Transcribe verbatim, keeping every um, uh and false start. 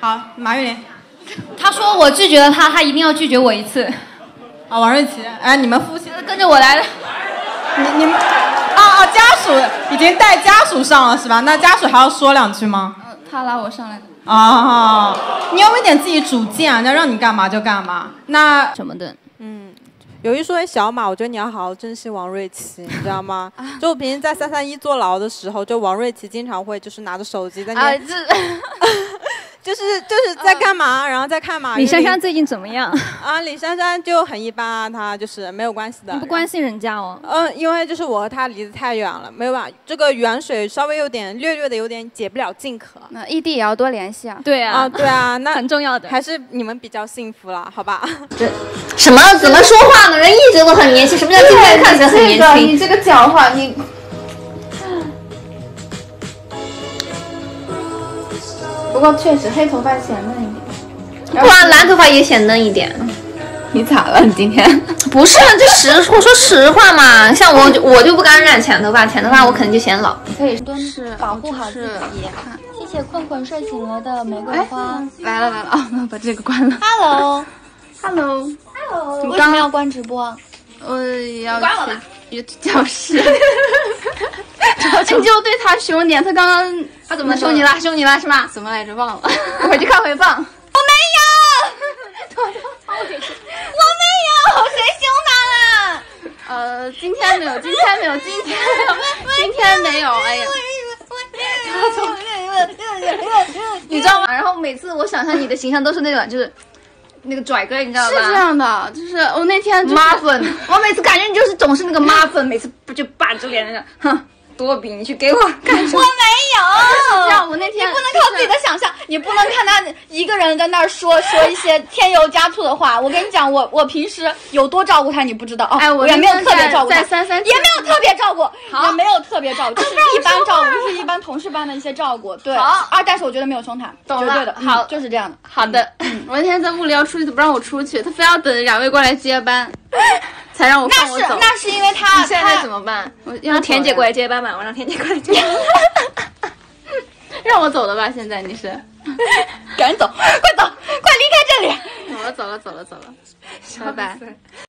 好，马玉玲。 他说我拒绝了他，他一定要拒绝我一次。 啊，王瑞琪，哎，你们夫妻跟着我来的。 你你们，啊啊，家属已经带家属上了是吧？那家属还要说两句吗？ 嗯，他拉我上来的。 啊，你有没有点自己主见啊？要让你干嘛就干嘛。那什么的？ 嗯。有一说一，小马，我觉得你要好好珍惜王瑞琪，你知道吗？就我平时在三三一坐牢的时候，就王瑞琪经常会就是拿着手机在那边，啊、就是就是在干嘛，呃、然后在看马。 李珊珊最近怎么样？ 啊，李珊珊就很一般啊，她就是没有关系的。 你不关心人家哦？ 嗯、呃，因为就是我和她离得太远了，没有办法，这个远水稍微有点略略的有点解不了近渴。 那异地也要多联系啊。 对啊， 啊对啊，那很重要的， 还是你们比较幸福了，好吧？ 这什么怎么说话呢？人一直都很年轻，什么叫今天看起来很年轻？ 你这个讲话，你。不过确实黑头发显嫩一点， 不然蓝头发也显嫩一点。 你咋了？你今天不是这实我说实话嘛，像我我就不敢染浅头发，浅头发我肯定就显老。 可以蹲是保护好自己。谢谢困困睡醒了的玫瑰花。来了来了啊！那把这个关了。 Hello，Hello，Hello。 你为什么要关直播？ 我要去教室。 你就对他凶点，他刚刚他怎么凶你了？凶你了是吧？ 怎么来着？忘了， 回去看回放。 我没有，我没有，谁凶他了？ 呃，今天没有，今天没有，今天没有，今天没有。哎呀，你知道吗？然后每次我想象你的形象都是那种，就是那个拽哥，你知道吧？ 是这样的，就是我那天妈粉，我每次感觉你就是总是那个妈粉，每次不就板着脸那个，哼。多比，你去给我干什么？ 我没有。 这样，我那天你不能靠自己的想象，你不能看他一个人在那儿说说一些添油加醋的话。我跟你讲，我我平时有多照顾他，你不知道哦。 哎，我也没有特别照顾他， 在三三也没有特别照顾，也没有特别照顾，就是一般照顾，就是一般同事般的一些照顾。对， 好啊，但是我觉得没有凶他， 懂了。 绝对的， 好， 就是这样的。 好的，我那天在物理要出去，他不让我出去，他非要等两位过来接班。才让我放我走， 那是因为他。 你现在怎么办？我让田姐过来接班吧，我让田姐过来接班。让我走了吧，现在你是， 赶紧走，快走，快离开这里。 走了，走了，走了，走了，拜拜。